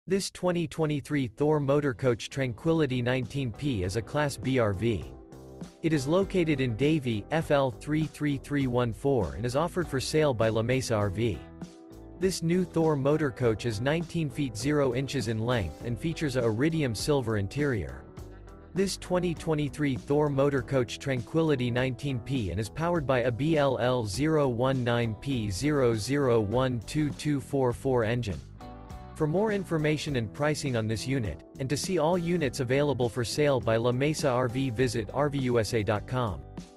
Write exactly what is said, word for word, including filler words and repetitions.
This twenty twenty-three Thor Motor Coach Tranquility nineteen P is a Class B R V. It is located in Davie, F L three three three one four and is offered for sale by Mesa R V. This new Thor Motor Coach is nineteen feet zero inches in length and features a IRIDIUM silver interior. This twenty twenty-three Thor Motor Coach Tranquility nineteen P and is powered by a B L L zero one nine P zero zero one two two four four engine. For more information and pricing on this unit, and to see all units available for sale by Mesa R V, visit R V U S A dot com.